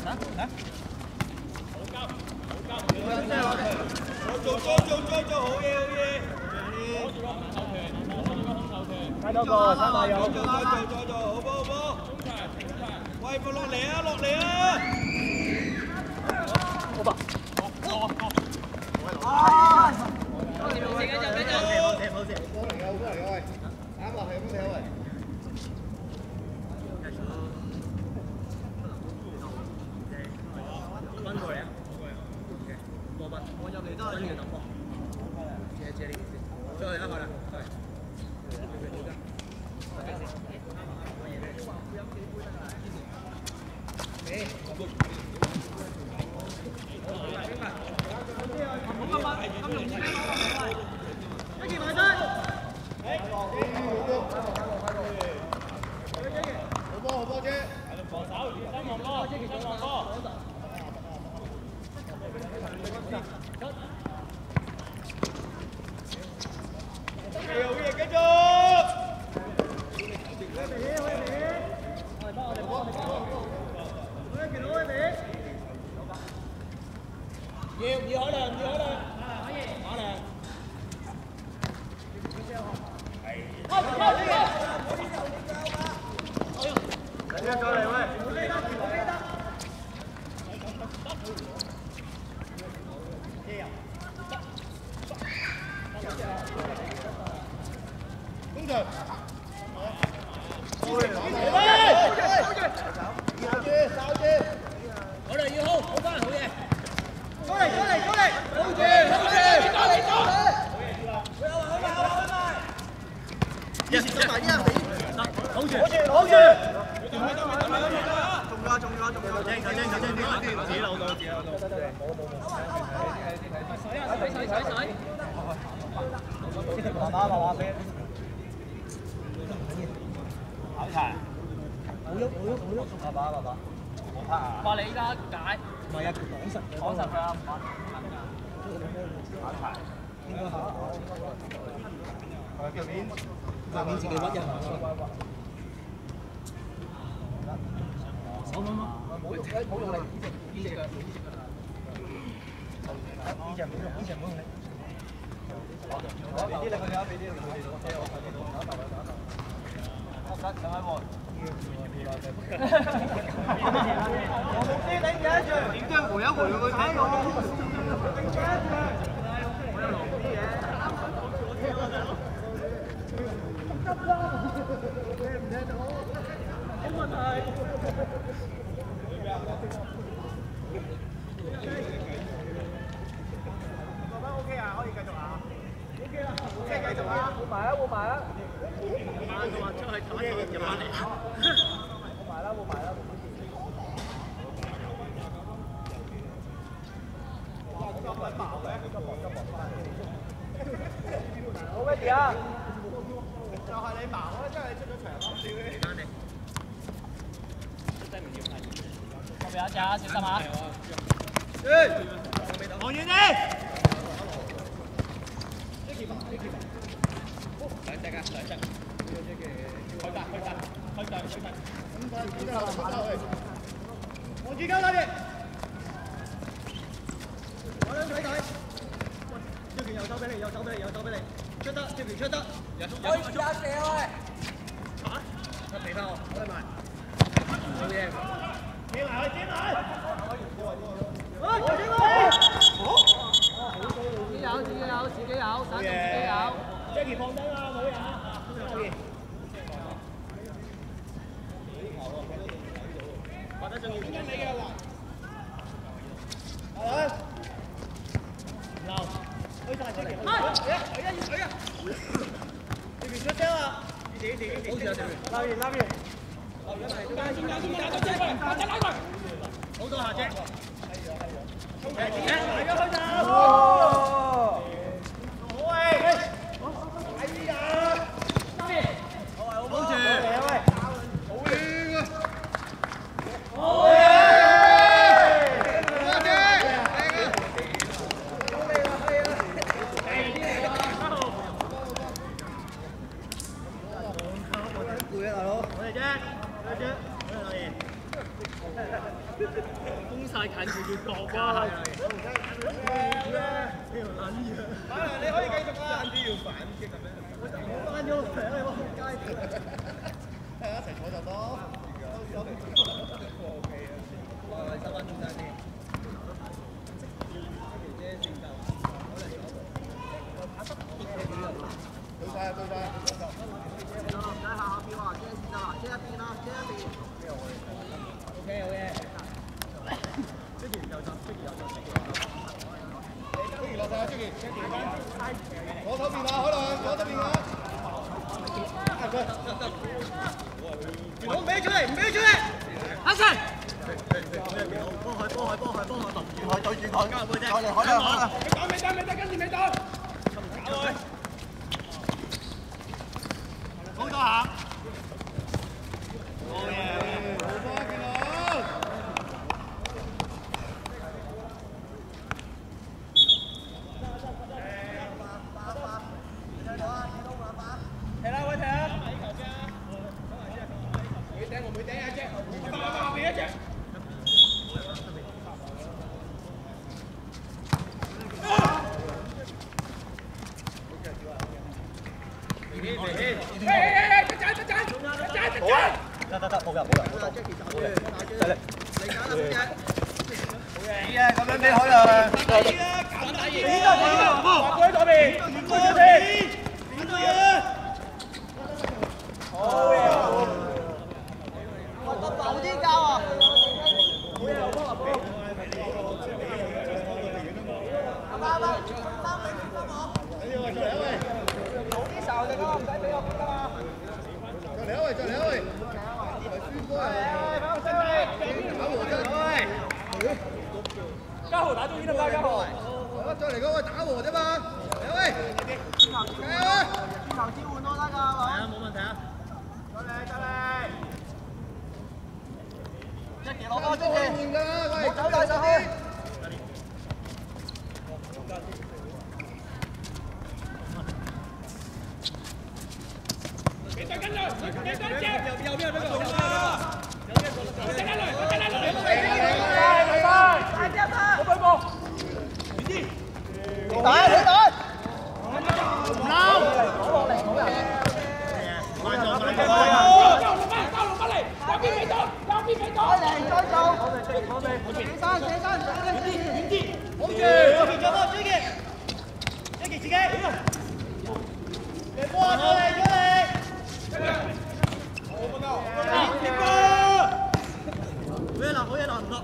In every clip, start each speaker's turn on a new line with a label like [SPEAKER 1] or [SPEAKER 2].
[SPEAKER 1] 做，好嘢，好嘢。睇多個，三馬油。做，好波。喂，落嚟啊！好吧。啊！冇事，冇事。好嚟嘅，喂。啱落係咁嘅喂。分過嚟啊！過分，我入嚟都係呢個波。借呢件先。再嚟一個啦，係。要海亮，可以，馬亮。再嚟喂！工場。好啦，要好翻，好嘢。出嚟！好住！一時執埋啲人好住！仲有，自己漏到。水！慢慢俾。考柴。冇喐，爸爸。話你依家解。唔係啊，講實佢啊，唔玩。考柴。應該考。腳面自己屈一下。手冇用力，呢隻腳。呢隻唔好用力。俾啲力佢啊！俾啲力佢哋攞車我快啲攞，打等下喎。我冇知頂住，點都要回一回佢睇我。我有狼啲嘢。急啦！聽唔聽到？冇問題。爸爸 OK 啊，可以繼續啊。OK 啦，即係繼續啊。換埋啦。我話出去打嘢入翻嚟。換埋啦。咁鬼爆嘅，急薄翻。好乜嘢啊？就係你矛咯，真係出咗場咯。嚟翻你。真係唔要睇。後邊有一隻啊，小心下。望遠啲。兩隻。開大。望住交多啲。我兩睇。條拳右手俾你。出得，條拳出得。可以加射喂。嚇？俾翻我，開埋。好嘢。接埋。自己有，散動自己有。Jackie 放低啦，冇嘢啊。或者仲要跟你嘅話，流，開晒出嚟，佢啊！呢邊出聲啦，好似有條，拉完，再拉佢，好多下啫，大家開手。
[SPEAKER 2] 封晒近佢叫國家。
[SPEAKER 1] 你可以繼續啊！爭啲要反擊咁樣。我翻咗落嚟啊！你仆街！係啊，一齊坐就多。收翻中間先。對晒，對晒。唔使下下標啊！遮線得啦，遮一邊啦，遮一邊。OK， 好嘅。即係右手，即係右手，即係右手。即係落晒，即係。左手邊啊，可能左手邊啊。我唔俾出嚟，唔俾出嚟。阿神。幫佢，對住佢。加入佢啫。好啦。未打，跟住未打。搞佢。好多下。好嘢。好波，見到。踢啦，喂踢啊！唔會頂，我唔會頂一隻。後邊一隻。得，冇入。嚟，你啊，咁樣俾海啊！你得唔得？過喺左邊，過左邊。好嘢！我浮啲膠啊！好嘢，幫我俾。啱。你話再嚟一位。早啲時候就得，唔使俾我㗎嘛。再嚟一位。嘉豪打中醫得唔得？嘉豪，再嚟嗰個打和啫嘛，嚟喂，轉頭召喚都得㗎，係啊，冇問題啊，再嚟，一傑攞波，一傑，冇走大上去。右邊嗰個。打！唔撈，攞落嚟，好人。慢咗，交落翻嚟，右邊俾到，再做。企身，遠啲，好住，做波，追擊自己。嚟波，出嚟。好嘢啦，唔得。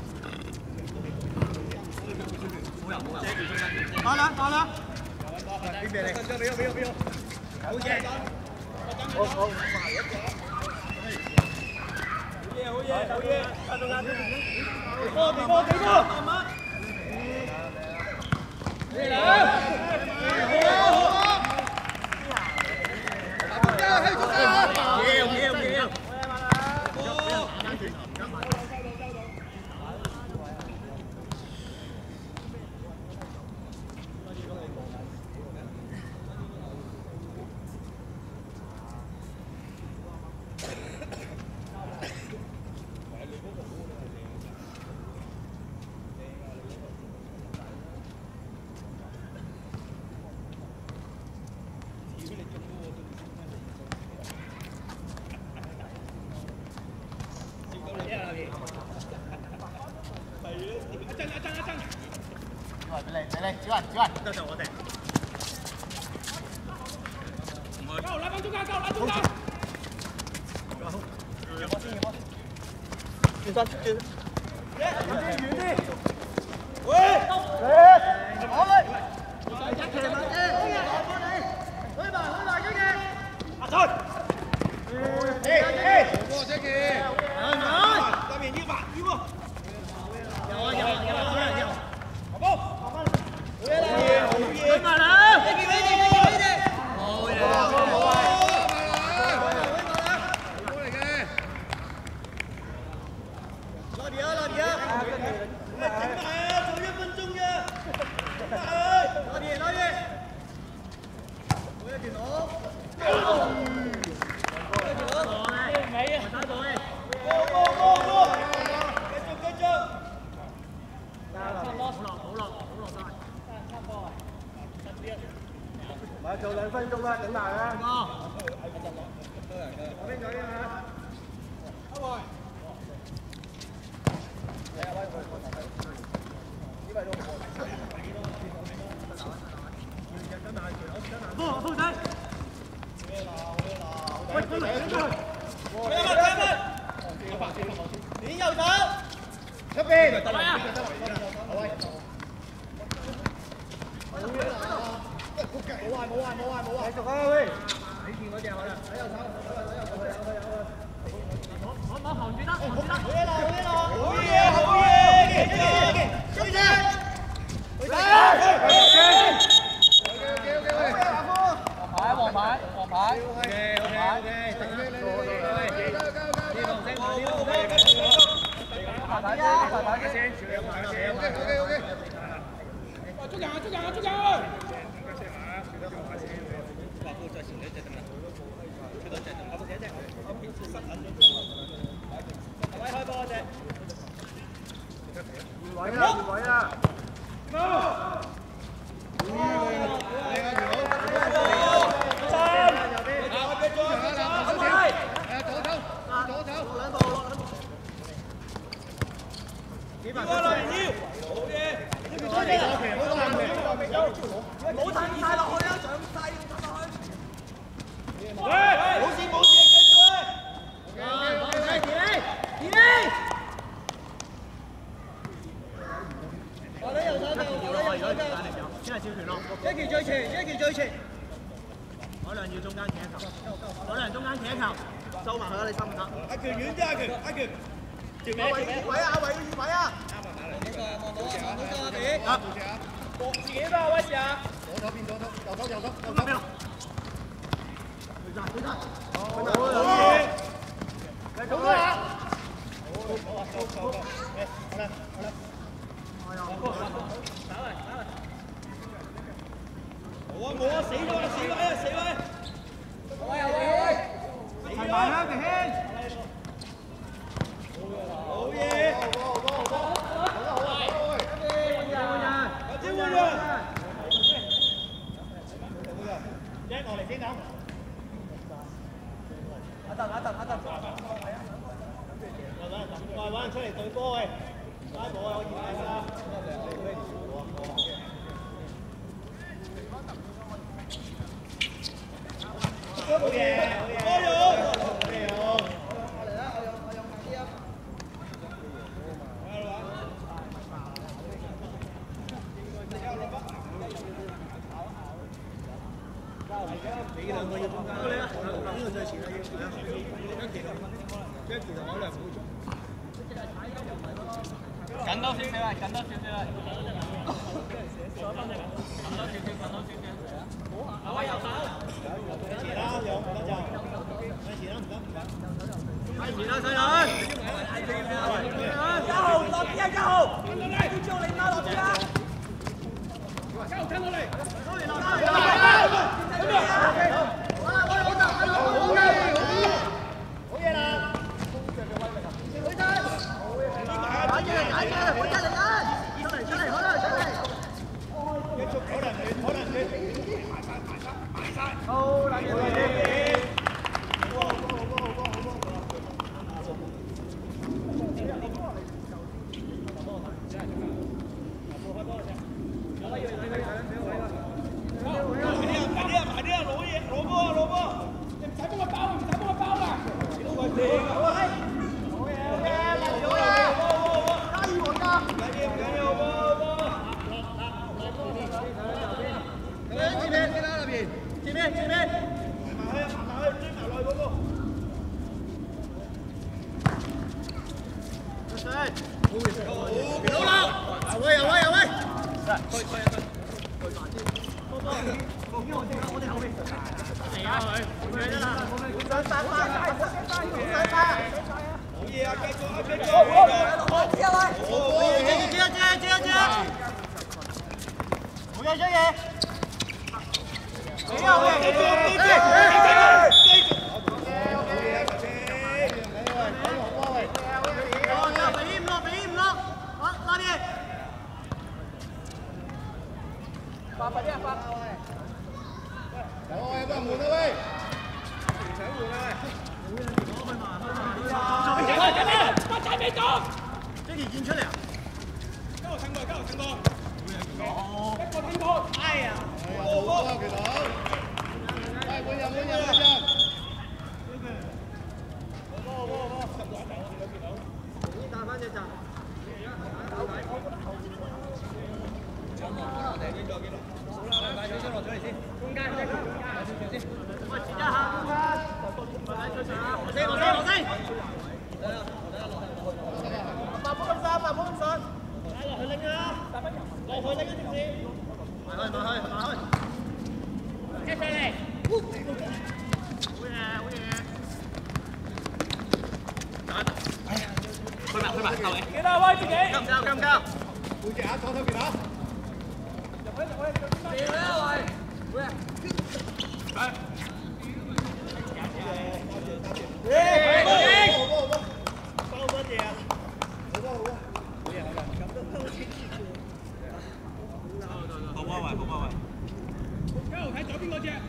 [SPEAKER 1] 打兩。邊邊嚟？俾我。好嘢。好。幾波？慢慢。嚟啦！嚟，子雲，得就我哋。交拉翻中間，交拉中間。轉身。遠啲。喂！好嘞。一騎馬啫。開埋嗰隻。阿俊。波車嘅。對面腰啊！有。波。好嘢！埋啦！俾佢哋。好嘢！過嚟嘅。落地啊！整埋啊！仲1分鐘啫。落地！ 點右手，出邊，得啦，好位。冇啊，繼續啊喂！你見嗰隻可能喺右手，我行住得，好嘢啦，好嘢，追啫！黃牌。 8分咁上，8分咁上。落去拎啊！落去拎一條線。埋去。接上嚟。好嘢。去埋，後嚟。記得威自己。交唔交？背脊左手邊啊！入去。掉啦喂！包乜嘢啊？好啊！咁都好清楚。好波位。交睇左邊嗰隻。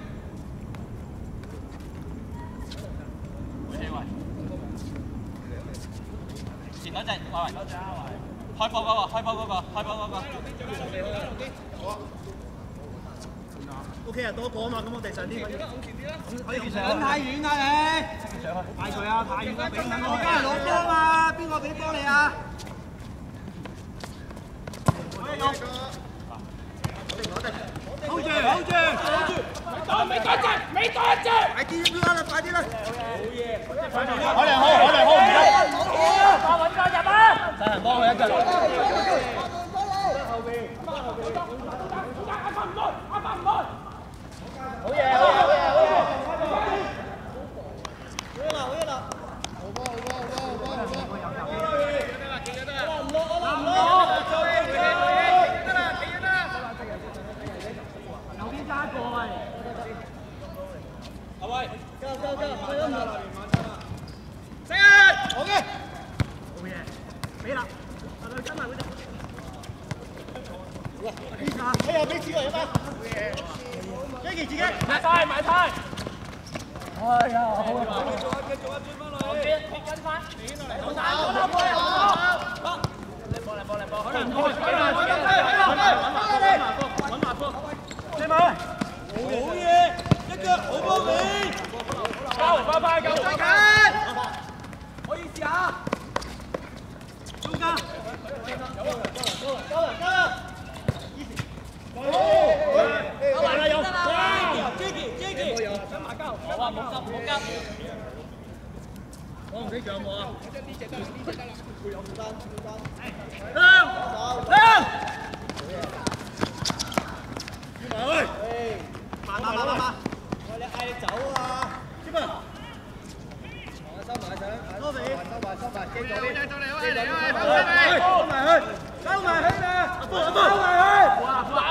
[SPEAKER 1] 前嗰隻喂，開波嗰個。O.K. 啊，多個啊嘛，咁我哋上啲可以上。太遠啦你！快佢啊！太遠啦，俾我梗係攞波嘛，邊個俾波你啊？hold住！未多隻！快啲啦！好嘢！海良好唔得！穩個入啊！真係幫佢一腳。後邊。好嘢！好嘢啦！好波！唔落！右邊加過喂！阿威，交！四好嘅！好嘢！俾啦！跟埋嗰隻。哎呀！俾錢嚟啊嘛！Jackie 自己埋晒！哎呀，好啊！繼續轉翻落去，跟翻，好打，波，可能揾埋波，你咪，好嘢，一腳好波你，快，夠追緊，可以試下，中間，夠啦！阿華有，Jackie，跟埋交，冇啊，冇急，我唔俾獎我啊，呢隻得啦，會有負擔，亮，喂，慢，喂你嗌你走啊，接啊，收埋，收埋，記住你，收埋去，收埋去啦，收埋去。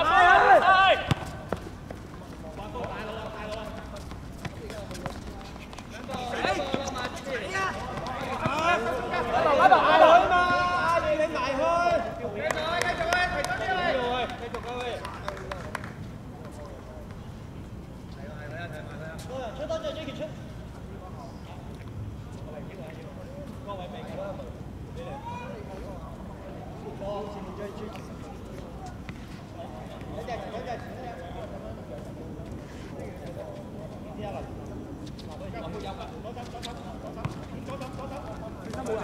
[SPEAKER 1] 出多隻 Jackie 出。各位明啦，你嚟。前面追 Jackie。有隻。呢一輪。有㗎，攞走。三冇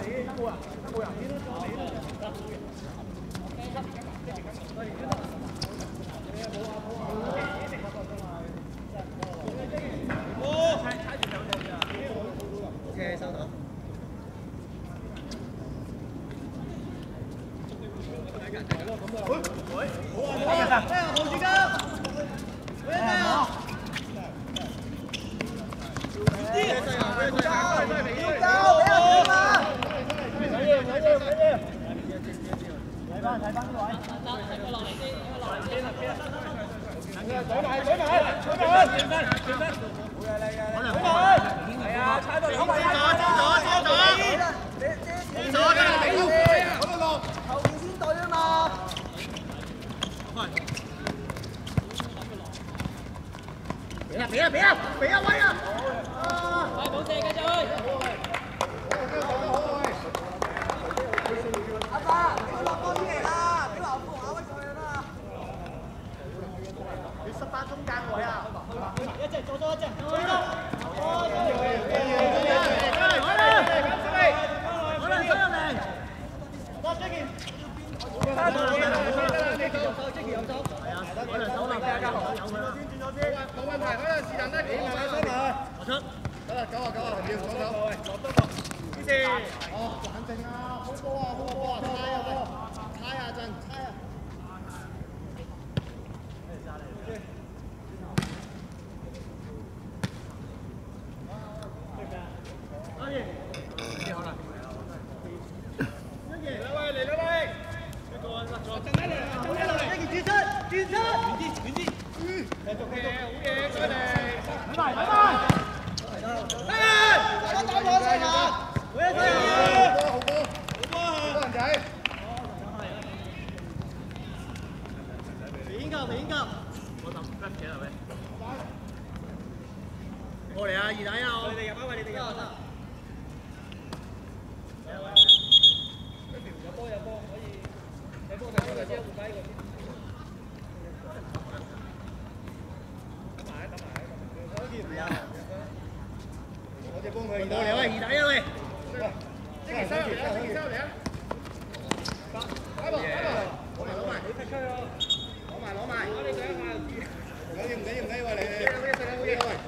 [SPEAKER 1] OK， 收到。好住㗎，睇翻呢位，睇佢落嚟先，轉分，係啊，踩到嚟，左，後邊先對啊嘛，俾啊威啊！快冇射繼續去。阿爸，你落波出嚟啦！俾華富亞威過去啦！你18中間位啊！一隻，左一隻，追啦！ 落多個，呢四。
[SPEAKER 3] 哦，冷靜啊，好波啊，好波啊，猜啊波，猜啊陣，猜啊。
[SPEAKER 1] 過嚟啊！二弟啊！你哋入啊！喂，你哋入啊！有波有波，可以有波就先換低個先。等埋，我見唔有。我隻幫佢。過嚟喂，二弟啊喂！即係收嚟啊！即係收嚟啊！攞埋，你踢出去咯！攞埋！我哋上一下就知。唔緊要喂，你。好嘢喂！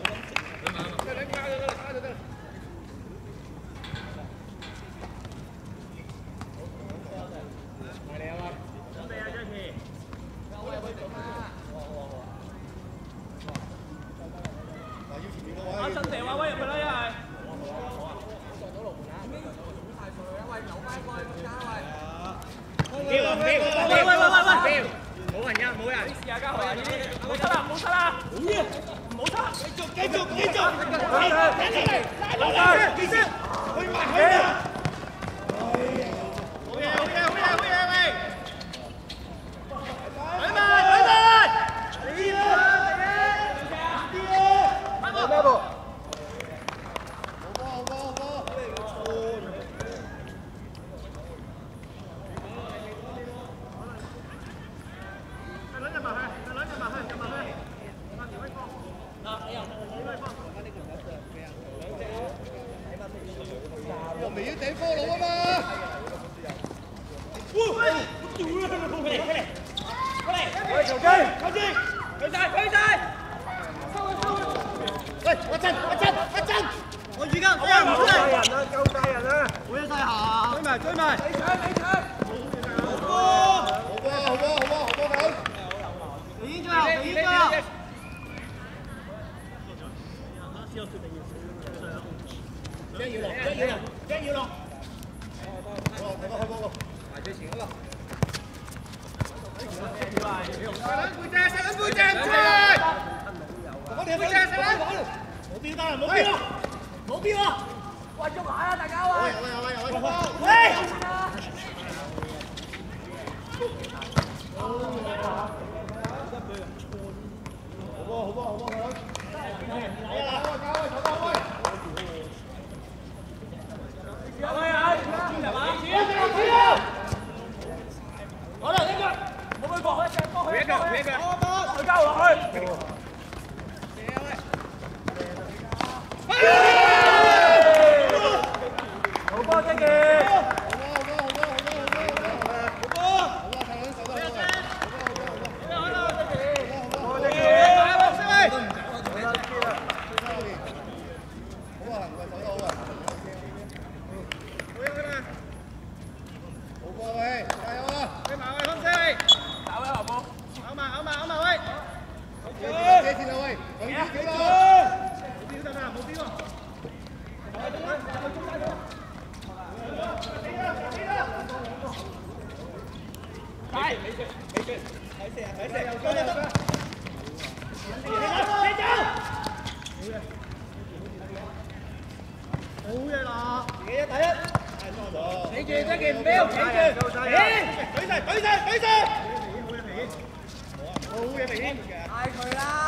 [SPEAKER 1] 好嘢，明顯。嗌佢啦！